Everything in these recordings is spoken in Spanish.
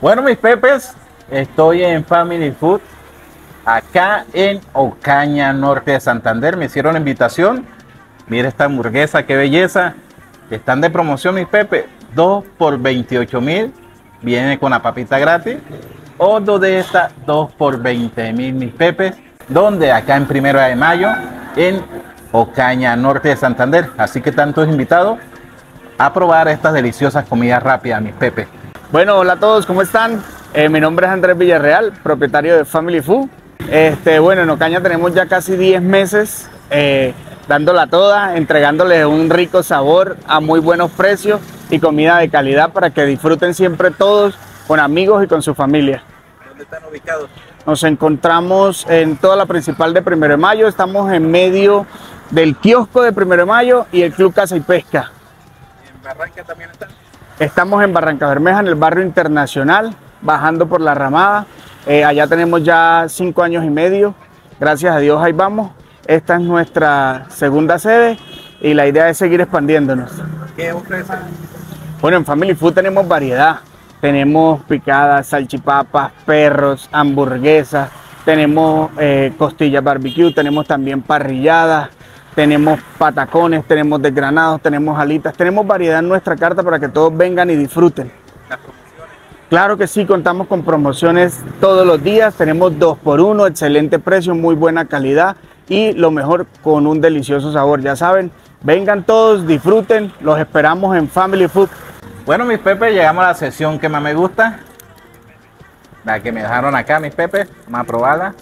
Bueno, mis pepes, estoy en Family Food, acá en Ocaña, norte de Santander. Me hicieron la invitación. Mira esta hamburguesa, qué belleza. Están de promoción, mis pepes. 2 por 28.000. Viene con la papita gratis. O 2 de estas, 2 por 20.000, mis pepes. Donde acá en 1 de Mayo, en Ocaña, norte de Santander. Así que están todos invitados a probar estas deliciosas comidas rápidas, mis pepes. Bueno, hola a todos, ¿cómo están? Mi nombre es Andrés Villarreal, propietario de Family Food. Bueno, en Ocaña tenemos ya casi 10 meses dándola toda, entregándoles un rico sabor a muy buenos precios y comida de calidad para que disfruten siempre todos con amigos y con su familia. ¿Dónde están ubicados? Nos encontramos en toda la principal de 1 de Mayo, estamos en medio del kiosco de 1 de Mayo y el Club Caza y Pesca. ¿En Barranca también están? Estamos en Barranca Bermeja, en el barrio Internacional, bajando por la Ramada. Allá tenemos ya 5 años y medio. Gracias a Dios, ahí vamos. Esta es nuestra segunda sede y la idea es seguir expandiéndonos. ¿Qué ofrecen? Bueno, en Family Food tenemos variedad. Tenemos picadas, salchipapas, perros, hamburguesas. Tenemos costillas barbecue, tenemos también parrilladas. Tenemos patacones, tenemos desgranados, tenemos alitas, tenemos variedad en nuestra carta para que todos vengan y disfruten. ¿Las promociones? Claro que sí, contamos con promociones todos los días, tenemos 2 por 1, excelente precio, muy buena calidad y lo mejor con un delicioso sabor, ya saben, vengan todos, disfruten, los esperamos en Family Food. Bueno, mis pepes, llegamos a la sesión que más me gusta, la que me dejaron acá, mis pepes. Vamos a probarla.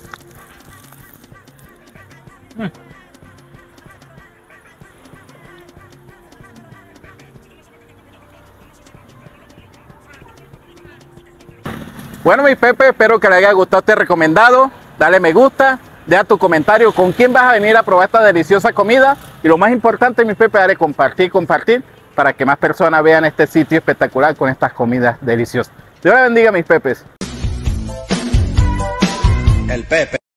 Bueno, mis pepes, espero que les haya gustado este recomendado. Dale me gusta, deja tu comentario con quién vas a venir a probar esta deliciosa comida. Y lo más importante, mis pepes, dale compartir para que más personas vean este sitio espectacular con estas comidas deliciosas. Dios les bendiga, mis pepes. El Pepe.